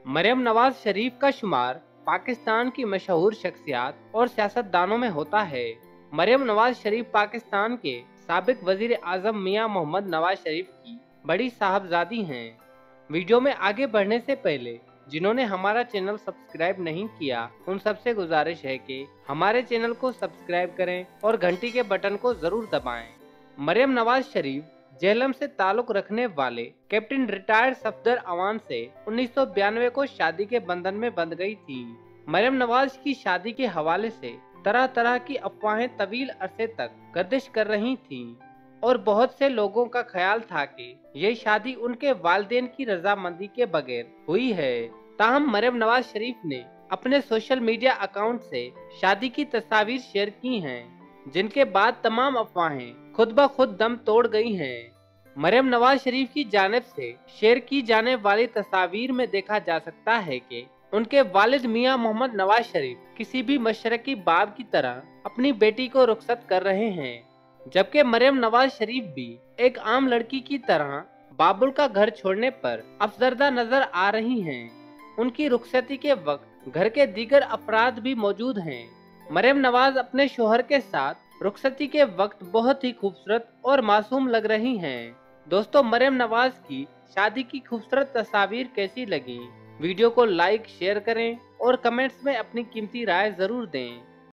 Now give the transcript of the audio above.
मरियम नवाज शरीफ का शुमार पाकिस्तान की मशहूर शख्सियात और सियासतदानों में होता है। मरियम नवाज शरीफ पाकिस्तान के साबिक वजीर आजम मियां मोहम्मद नवाज शरीफ की बड़ी साहबजादी हैं। वीडियो में आगे बढ़ने से पहले जिन्होंने हमारा चैनल सब्सक्राइब नहीं किया, उन सबसे गुजारिश है कि हमारे चैनल को सब्सक्राइब करें और घंटी के बटन को जरूर दबाएं। मरियम नवाज शरीफ जेहलम से ताल्लुक रखने वाले कैप्टन रिटायर्ड सफदर अवान से 1992 को शादी के बंधन में बंध गई थी। मरियम नवाज की शादी के हवाले से तरह तरह की अफवाहें तवील अरसे तक गर्दिश कर रही थीं और बहुत से लोगों का ख्याल था कि ये शादी उनके वालिदैन की रजामंदी के बगैर हुई है। ताहम मरियम नवाज शरीफ ने अपने सोशल मीडिया अकाउंट से शादी की तस्वीर शेयर की हैं, जिनके बाद तमाम अफवाहें खुद ब खुद दम तोड़ गई हैं। मरियम नवाज शरीफ की जानिब से शेयर की जाने वाली तस्वीर में देखा जा सकता है कि उनके वालिद मियां मोहम्मद नवाज शरीफ किसी भी मशरकी बाप की तरह अपनी बेटी को रुखसत कर रहे हैं, जबकि मरियम नवाज शरीफ भी एक आम लड़की की तरह बाबुल का घर छोड़ने पर अफसरदा नजर आ रही हैं। उनकी रुखसती के वक्त घर के दीगर अफराद भी मौजूद हैं। मरियम नवाज अपने शोहर के साथ रुखसती के वक्त बहुत ही खूबसूरत और मासूम लग रही हैं। दोस्तों, मरियम नवाज की शादी की खूबसूरत तस्वीर कैसी लगी? वीडियो को लाइक शेयर करें और कमेंट्स में अपनी कीमती राय जरूर दें।